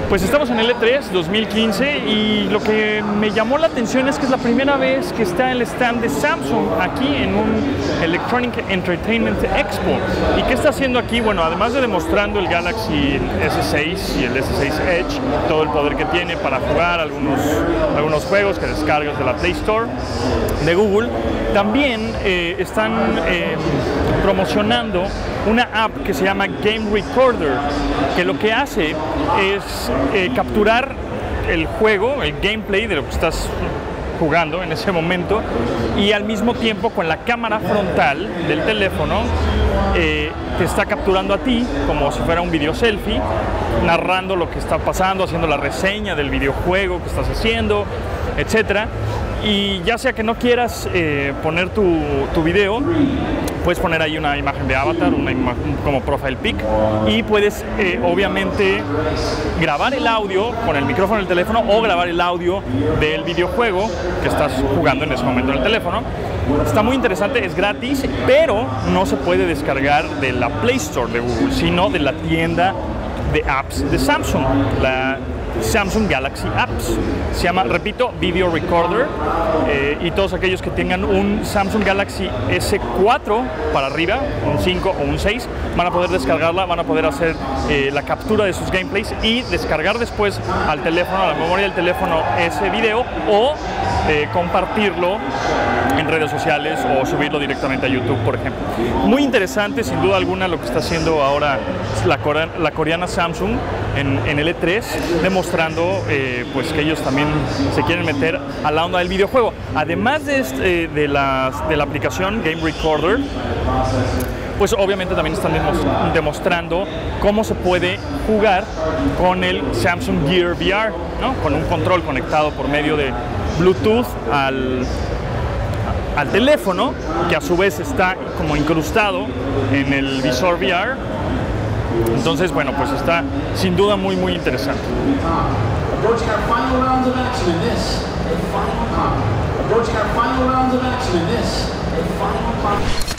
Pues estamos en el E3 2015 y lo que me llamó la atención es que es la primera vez que está el stand de Samsung aquí en un Electronic Entertainment Expo. ¿Y qué está haciendo aquí? Bueno, además de demostrando el Galaxy S6 y el S6 Edge, todo el poder que tiene para jugar algunos juegos que descargas de la Play Store de Google, también están promocionando una app que se llama Game Recorder, que lo que hace es capturar el juego, el gameplay de lo que estás jugando en ese momento, y al mismo tiempo con la cámara frontal del teléfono te está capturando a ti como si fuera un video selfie, narrando lo que está pasando, haciendo la reseña del videojuego que estás haciendo, etcétera. Y ya sea que no quieras poner tu video, puedes poner ahí una imagen de avatar, una imagen como profile pic, y puedes obviamente grabar el audio con el micrófono del teléfono o grabar el audio del videojuego que estás jugando en ese momento en el teléfono. Está muy interesante, es gratis, pero no se puede descargar de la Play Store de Google, sino de la tienda de apps de Samsung, la Samsung Galaxy Apps. Se llama, repito, Video Recorder, y todos aquellos que tengan un Samsung Galaxy S4 para arriba, un 5 o un 6, van a poder descargarla, van a poder hacer la captura de sus gameplays y descargar después al teléfono, a la memoria del teléfono, ese video, o compartirlo en redes sociales o subirlo directamente a YouTube, por ejemplo. Muy interesante, sin duda alguna, lo que está haciendo ahora la coreana Samsung en el E3, demostrando pues que ellos también se quieren meter a la onda del videojuego. Además de la aplicación Game Recorder, pues obviamente también están demostrando cómo se puede jugar con el Samsung Gear VR, ¿no? Con un control conectado por medio de Bluetooth al teléfono, que a su vez está como incrustado en el visor VR. Entonces, bueno, pues está sin duda muy interesante. Approaching our final rounds of action in this, a final combat. Approaching our final rounds of action in this, a final combat.